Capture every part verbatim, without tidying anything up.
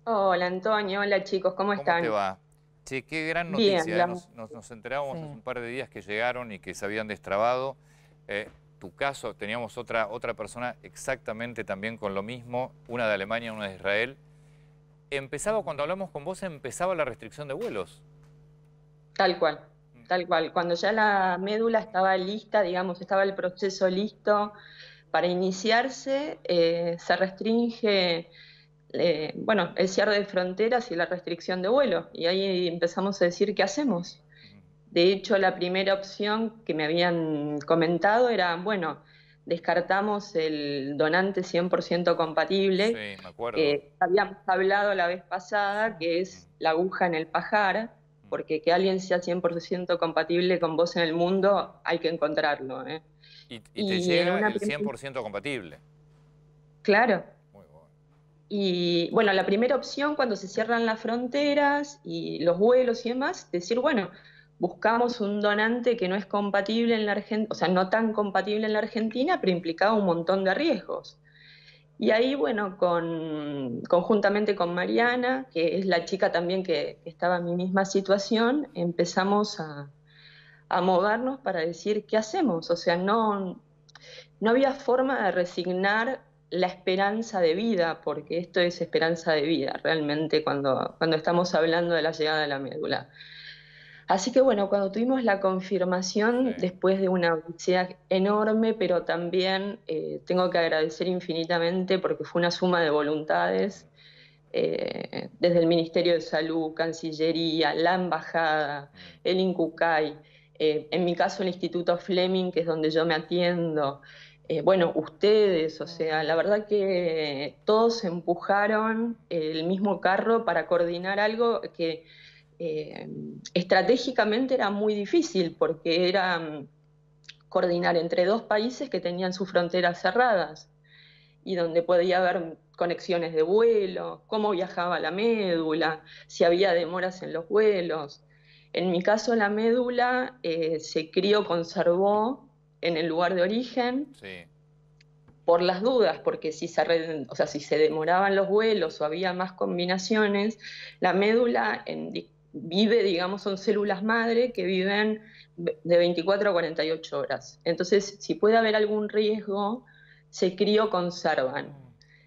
Hola Antonio, hola chicos, ¿cómo ¿Cómo te están? va? Che, qué gran Bien, noticia, ¿eh? la- Nos, nos, nos enterábamos hace Sí. un par de días que llegaron y que se habían destrabado. Eh, tu caso, teníamos otra, otra persona exactamente también con lo mismo, una de Alemania, una de Israel. Empezaba, cuando hablamos con vos, empezaba la restricción de vuelos. tal cual, tal cual. Cuando ya la médula estaba lista, digamos, estaba el proceso listo para iniciarse, eh, se restringe, eh, bueno, el cierre de fronteras y la restricción de vuelos. Y ahí empezamos a decir, ¿qué hacemos? De hecho, la primera opción que me habían comentado era, bueno, descartamos el donante cien por ciento Sí, compatible, me acuerdo. que habíamos hablado la vez pasada, que es la aguja en el pajar, porque que alguien sea cien por ciento compatible con vos en el mundo, hay que encontrarlo, ¿eh? Y, y te Y en llega una el primera, cien por ciento compatible. claro, Muy bueno. y bueno, la primera opción cuando se cierran las fronteras y los vuelos y demás, decir, bueno, buscamos un donante que no es compatible en la Argentina, o sea, no tan compatible en la Argentina, pero implicaba un montón de riesgos. Y ahí, bueno, con, conjuntamente con Mariana, que es la chica también que, que estaba en mi misma situación, empezamos a, a movernos para decir, ¿qué hacemos? O sea, no, no había forma de resignar la esperanza de vida, porque esto es esperanza de vida realmente cuando, cuando estamos hablando de la llegada de la médula. Así que bueno, cuando tuvimos la Sí. confirmación, después de una odisea enorme, pero también eh, tengo que agradecer infinitamente porque fue una suma de voluntades, eh, desde el Ministerio de Salud, Cancillería, la Embajada, Mm. el INCUCAI, eh, en mi caso el Instituto Fleming, que es donde yo me atiendo, eh, bueno, ustedes, o sea, la verdad que todos empujaron el mismo carro para coordinar algo que eh, estratégicamente era muy difícil porque era mm, coordinar entre dos países que tenían sus fronteras cerradas y donde podía haber conexiones de vuelo, cómo viajaba la médula, si había demoras en los vuelos. En mi caso, la médula eh, se crió, conservó en el lugar de origen Sí. por las dudas, porque si se, re, o sea, si se demoraban los vuelos o había más combinaciones, la médula en, vive, digamos, son células madre que viven de veinticuatro a cuarenta y ocho horas. Entonces, si puede haber algún riesgo, se crioconservan.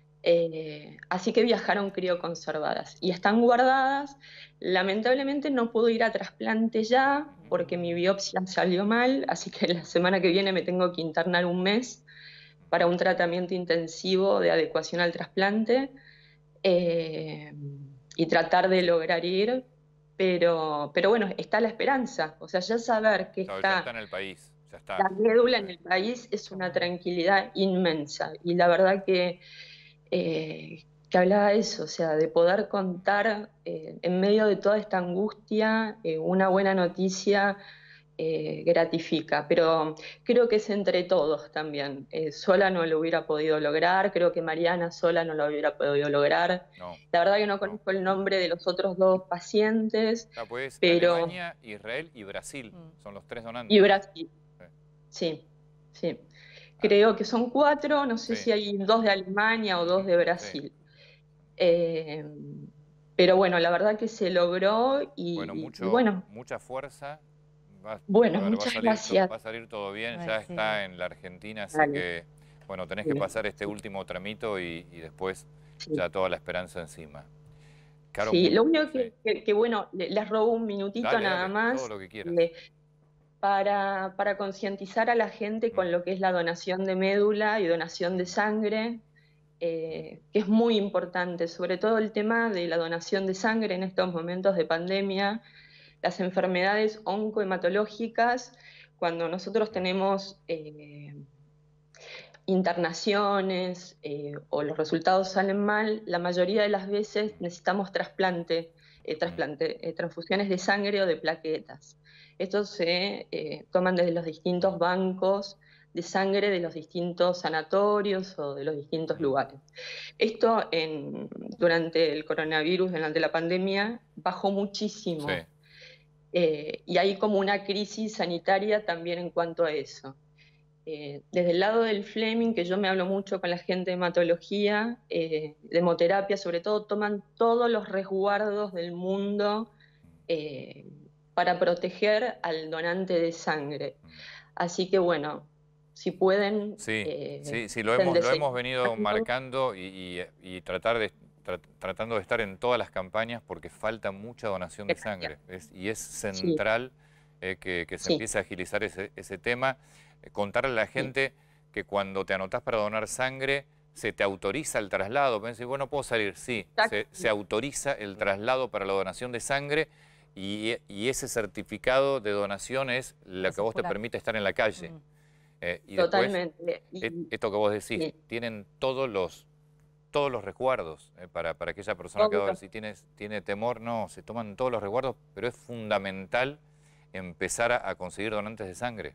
Eh, así que viajaron crioconservadas y están guardadas. Lamentablemente no puedo ir a trasplante ya porque mi biopsia salió mal, así que la semana que viene me tengo que internar un mes para un tratamiento intensivo de adecuación al trasplante, eh, y tratar de lograr ir, pero, pero bueno, está la esperanza, o sea, ya saber que Claro, ya está está en el país. Ya está. la médula en Sí. el país es Qué una bueno. tranquilidad inmensa y la verdad que, eh, que hablaba de eso, o sea, de poder contar eh, en medio de toda esta angustia eh, una buena noticia eh, gratifica, pero creo que es entre todos también. Eh, sola no lo hubiera podido lograr, creo que Mariana sola no lo hubiera podido lograr. No, La verdad que no no. conozco el nombre de los otros dos pacientes, Ah, pues pero... Alemania, Israel y Brasil Mm. son los tres Y donantes. Brasil, Sí. sí, sí. Ah, Creo que son cuatro, no sé sí. si hay dos de Alemania o dos de Sí. Brasil. Eh, pero bueno, la verdad que se logró Bueno, y, y mucho, bueno, mucha fuerza. Va, bueno, a ver, va a muchas salir, to- gracias. va a salir todo bien. Ay, Ya sí. está en la Argentina, así Dale, que, bueno, tenés que dale. pasar este último tramito y, y después Sí. ya toda la esperanza encima. Caro, Sí, mu- lo único sí. que, que- que, bueno, le- les robo un minutito Dale, nada dale, todo más lo que quieras. eh, para, para concientizar a la gente Mm, con lo que es la donación de médula y donación de mm, sangre, mm. eh, que es muy importante, sobre todo el tema de la donación de sangre en estos momentos de pandemia, las enfermedades oncohematológicas, cuando nosotros Mm, tenemos eh, internaciones eh, o los resultados salen mal, la mayoría de las veces necesitamos trasplante, eh, mm, trasplante eh, transfusiones de sangre o de plaquetas. Estos se eh, toman desde los distintos bancos de sangre de los distintos sanatorios o de los distintos mm. lugares. Esto en, durante el coronavirus, durante la pandemia, bajó Sí, muchísimo, eh, y hay como una crisis sanitaria también en cuanto a eso. eh, desde el lado del Fleming, que yo me hablo mucho con la gente de hematología, eh, de hemoterapia sobre todo, toman todos los resguardos del mundo eh, para proteger al donante de sangre. Así que bueno, si pueden... Sí, eh, sí, sí, lo hemos, lo hemos venido marcando y, y, y tratar de, tra, tratando de estar en todas las campañas porque falta mucha donación de sangre. Es, y es central sí. eh, que, que se sí. empiece a agilizar ese, ese tema. Eh, contarle a la gente sí. que cuando te anotás para donar sangre, se te autoriza el traslado. Pensé, bueno, ¿puedo salir? Sí, se, se autoriza el traslado para la donación de sangre. Y, y ese certificado de donación es lo que a vos te permite estar en la calle. Mm. Eh, y Totalmente. Después, y, esto que vos decís, sí. tienen todos los, todos los resguardos eh, para, para aquella persona todo que ahora si tiene, tiene temor, no, se toman todos los resguardos, pero es fundamental empezar a, a conseguir donantes de sangre.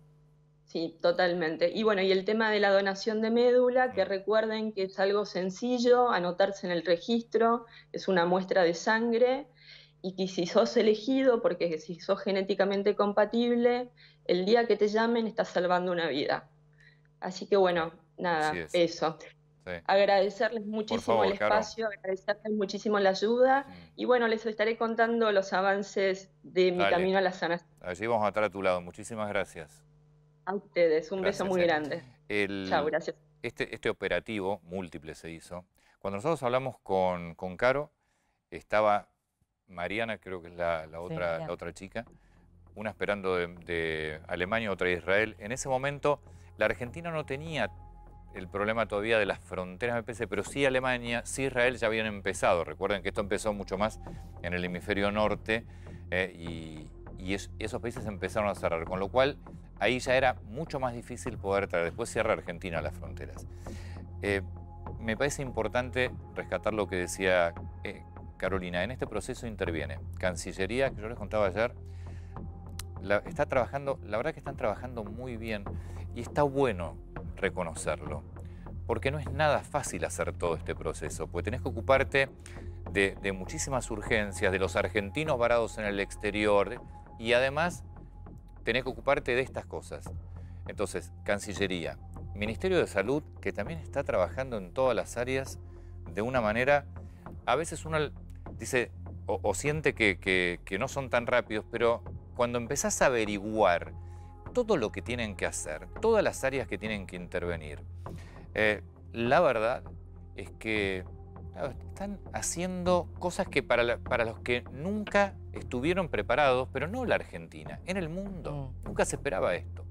Sí, totalmente. Y bueno, y el tema de la donación de médula, que recuerden que es algo sencillo, anotarse en el registro, es una muestra de sangre, y que si sos elegido, porque si sos genéticamente compatible, el día que te llamen estás salvando una vida. Así que bueno, nada, eso. Sí. Agradecerles muchísimo favor, el espacio, Caro. Agradecerles muchísimo la ayuda, mm. y bueno, les estaré contando los avances de mi Dale. camino a la sanación. Allí vamos a estar a tu lado. Muchísimas gracias. A ustedes, un gracias, beso muy eh. grande. El, Chao, gracias. Este, este operativo múltiple se hizo. Cuando nosotros hablamos con, con Caro, estaba Mariana, creo que es la, la, otra, sí, la otra chica, una esperando de, de Alemania, otra de Israel. En ese momento, la Argentina no tenía el problema todavía de las fronteras, me parece, pero sí Alemania, sí Israel ya habían empezado. Recuerden que esto empezó mucho más en el hemisferio norte eh, y, y es, esos países empezaron a cerrar, con lo cual ahí ya era mucho más difícil poder traer. Después cierra Argentina las fronteras. Eh, me parece importante rescatar lo que decía eh, Carolina. En este proceso interviene Cancillería, que yo les contaba ayer, la, está trabajando, la verdad que están trabajando muy bien y está bueno reconocerlo, porque no es nada fácil hacer todo este proceso, porque tenés que ocuparte de, de muchísimas urgencias, de los argentinos varados en el exterior y además tenés que ocuparte de estas cosas. Entonces, Cancillería, Ministerio de Salud, que también está trabajando en todas las áreas de una manera, a veces uno dice o, o siente que, que, que no son tan rápidos, pero cuando empezás a averiguar todo lo que tienen que hacer, todas las áreas que tienen que intervenir, eh, la verdad es que están haciendo cosas que para, la, para los que nunca estuvieron preparados, pero no la Argentina, en el mundo. Mm. Nunca se esperaba esto.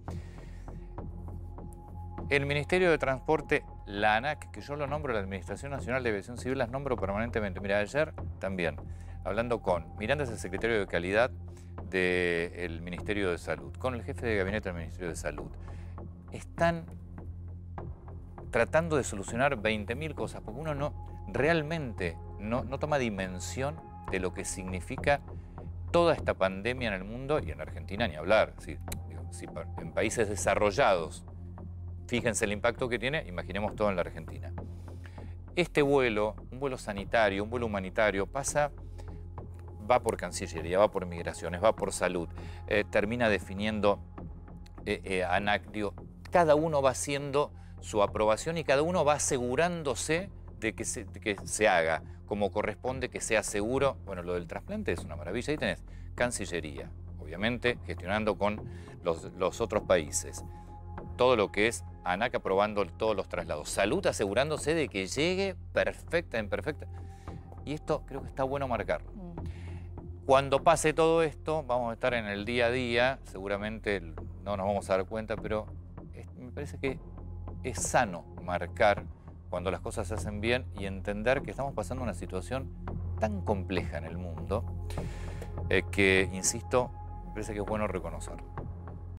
El Ministerio de Transporte, la ANAC, que yo lo nombro, la Administración Nacional de Aviación Civil, las nombro permanentemente. Mira, ayer también, hablando con Miranda, es el secretario de Calidad del Ministerio de Salud, con el jefe de gabinete del Ministerio de Salud, están tratando de solucionar veinte mil cosas, porque uno no realmente no, no toma dimensión de lo que significa toda esta pandemia en el mundo y en Argentina ni hablar. Si, digo, si en países desarrollados, fíjense el impacto que tiene, imaginemos todo en la Argentina. Este vuelo, un vuelo sanitario, un vuelo humanitario, pasa... va por Cancillería, va por Migraciones, va por Salud, eh, termina definiendo eh, eh, ANAC. Digo, cada uno va haciendo su aprobación y cada uno va asegurándose de que se, de que se haga como corresponde, que sea seguro. Bueno, lo del trasplante es una maravilla. Ahí tenés Cancillería, obviamente gestionando con los, los otros países. Todo lo que es ANAC aprobando todos los traslados. Salud asegurándose de que llegue perfecta, en perfecta. Y esto creo que está bueno marcarlo. Cuando pase todo esto, vamos a estar en el día a día, seguramente no nos vamos a dar cuenta, pero es, me parece que es sano marcar cuando las cosas se hacen bien y entender que estamos pasando una situación tan compleja en el mundo eh, que, insisto, me parece que es bueno reconocerlo.